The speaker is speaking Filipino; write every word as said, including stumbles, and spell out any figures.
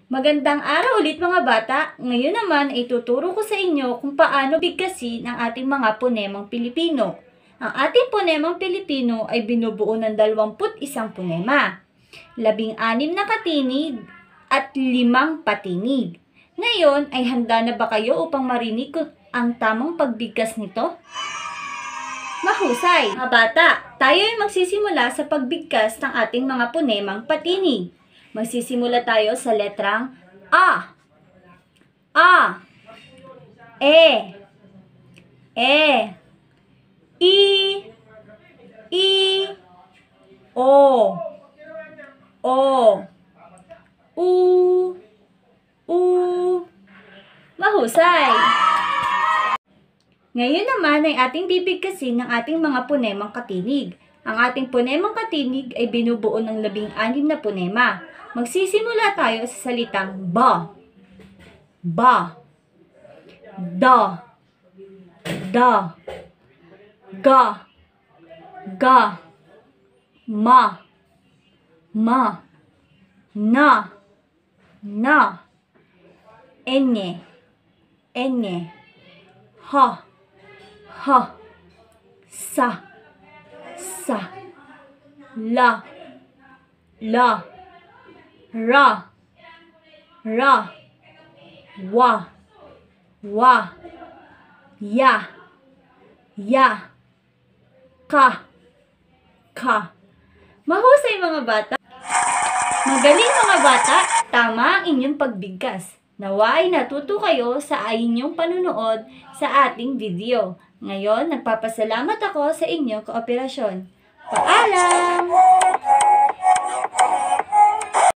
Magandang araw ulit mga bata! Ngayon naman ay tuturo ko sa inyo kung paano bigkasin ang ating mga ponemang Pilipino. Ang ating ponemang Pilipino ay binubuo ng dalawampu't isang ponema, labing-anim na katinig at limang patinig. Ngayon ay handa na ba kayo upang marinig kung ang tamang pagbigkas nito? Mahusay! Mga bata, tayo ay magsisimula sa pagbigkas ng ating mga ponemang patinig. Magsisimula tayo sa letrang A. A. E. E. I. I. O. O. U. U. Mahusay! Ngayon naman ay ating bibigkasin ng ating mga ponemang katinig. Ang ating ponemang katinig ay binubuo ng labing-anim na ponema. Magsisimula tayo sa salitang ba. Ba. Da. Da. Ga. Ga. Ma. Ma. Na. Na. Enye. Enye. Ha. Ha. Sa. Sa. La. La. Ra. Ra. Wa. Wa. Ya. Ya. Ka. Ka. Mahusay mga bata! Magaling mga bata! Tama ang inyong pagbigkas. Nawa ay natuto kayo sa inyong panunood sa ating video. Ngayon, nagpapasalamat ako sa inyong kooperasyon. Paalam!